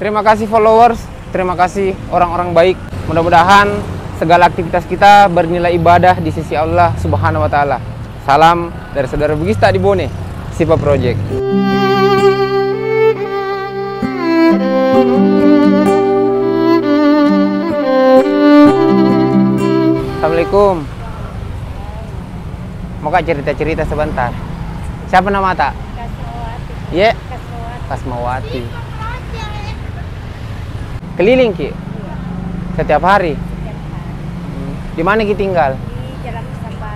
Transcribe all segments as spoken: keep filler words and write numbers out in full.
Terima kasih followers, terima kasih orang-orang baik. Mudah-mudahan segala aktivitas kita bernilai ibadah di sisi Allah Subhanahu wa taala. Salam dari saudara Bugista di Bone, Sipa Project. Assalamualaikum. Mau kak cerita-cerita sebentar. Siapa nama tak? Kasmawati. Ye, Kasmawati. Kasmawati. Keliling ki? Setiap hari? Setiap hari. Di mana ki tinggal? Di Jalan Kesambar.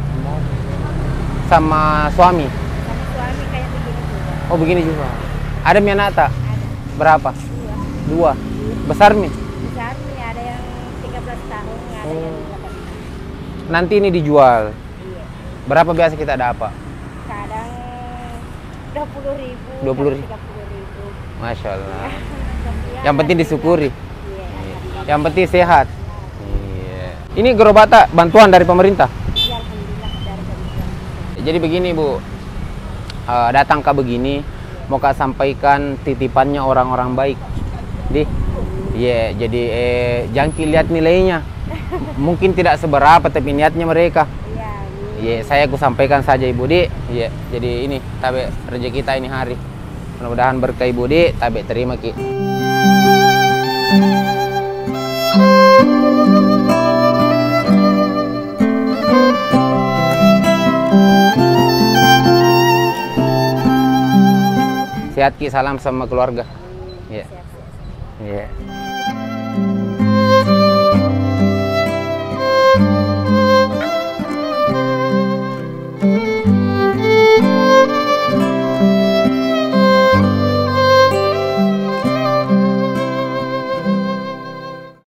Sama suami? Sama suami kayak begini juga. Oh begini juga. Ada mi anak tak? Ada Berapa? dua. Dua. Besar mi? Besar nih, ada yang tiga belas tahun, ada yang delapan tahun. Nanti ini dijual. Iya. Berapa biasa kita dapat? Kadang dua puluh ribu. dua puluh ribu. tiga puluh ribu. Masya Allah. Ya, Yang penting disyukuri. Iya. Yang penting sehat. Iya. Ini gerobata bantuan dari pemerintah. Ya, alhamdulillah dari pemerintah. Jadi begini Bu, uh, datang ke begini, mau kak sampaikan titipannya orang-orang baik. Di, iya. Jadi eh, jangki lihat nilainya. Mungkin tidak seberapa tapi niatnya mereka. Iya. Iya, saya aku sampaikan saja Ibu Di. Iya, jadi ini tabe rezeki kita ini hari. Mudah-mudahan berkah Ibu Di, tabe terima ki. Sehat ki, salam sama keluarga. Iya. Siap, siap. Iya.